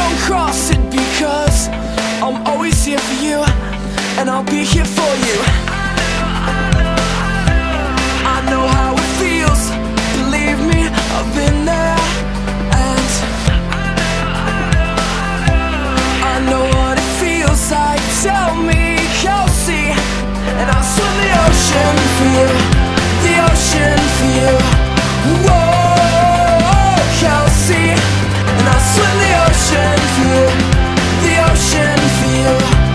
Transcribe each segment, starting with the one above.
don't cross it, because I'm always here for you, and I'll be here for you. I know how it feels, believe me, I've been there. And I know what it feels like, tell me, Kelsey. And I'll swim the ocean for you, the ocean for you. Whoa, Kelsey. And I'll swim the ocean for you, the ocean for you.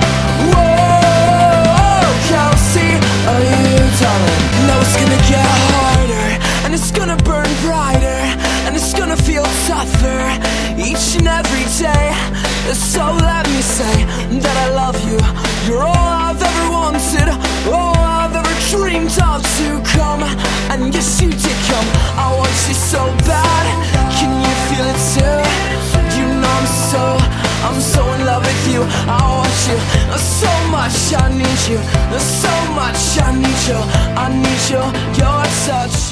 Whoa, Kelsey, oh you darling. Now it's gonna get harder, and it's gonna burn brighter, and it's gonna feel tougher each and every day. So let me say that I love you. You're all I've ever wanted, all I've ever dreamed of to come. And yes, you did come. I want you so bad, can you feel it too? You know I'm so in love with you. I want you so much, I need you so much, I need you, your touch.